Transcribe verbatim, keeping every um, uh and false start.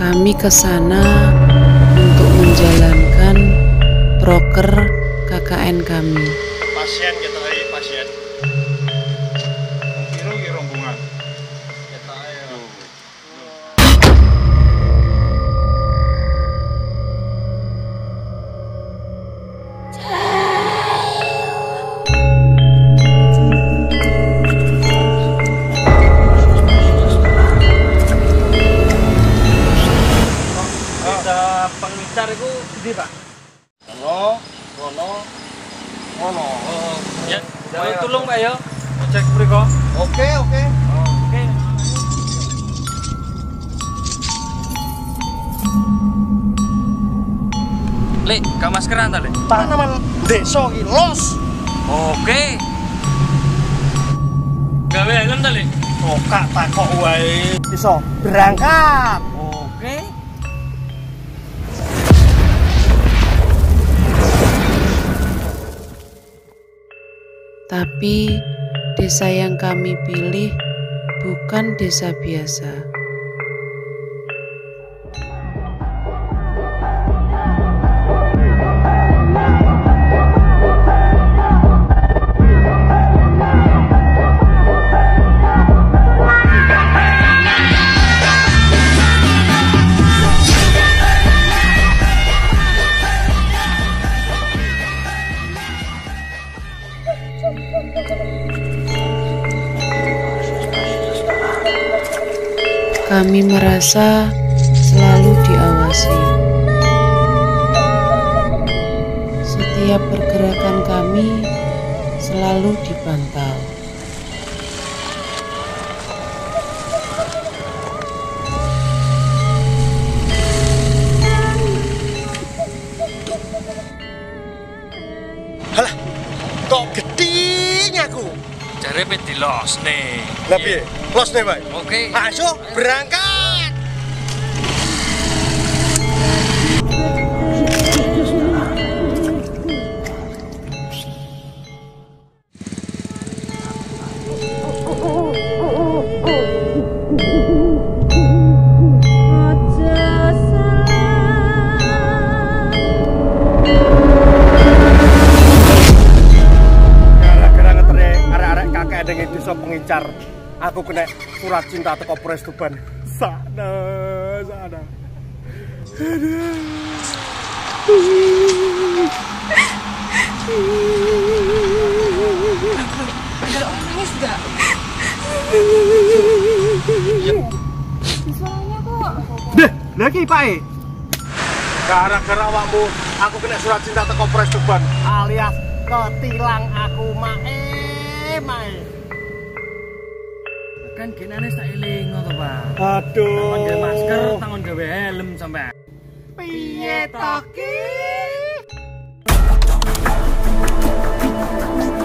Kami ke sana untuk menjalankan proker K K N kami. Pasien kita lagi pasien. Kiro ki rombongan. Kita ayo. Pengicar itu gede, Pak. Ono, ono, ono. Oh, ya. Jalur tulung, Pak ya. Cek mriko. Oke, oke. Oke. Lek, gak maskeran ta, Lek? Tanaman desa iki los. Oke. Gawe helm ta, Lek? Oh, kak takok wae. Iso berangkat. Oke. Tapi desa yang kami pilih bukan desa biasa. Kami merasa selalu diawasi. Setiap pergerakan kami selalu dipantau. Halah, kok gedenya aku? Jare pe dilos nih. Lah piye? Los nih, Pak. Oke. Ayo berangkat. Dengan desa pengincar, aku kena surat cinta teko Polres Tuban. Sana, sana. Ada orang nangis gak? Suaranya kok. Deh, lagi Pak E. Gara-gara awakmu, aku kena surat cinta teko Polres Tuban. Alias ketilang aku mae, mae. Kan genane tak eling ngono, Pak. Aduh. Tangan gawe masker, tangan gawe helm sampai. Piye to ki?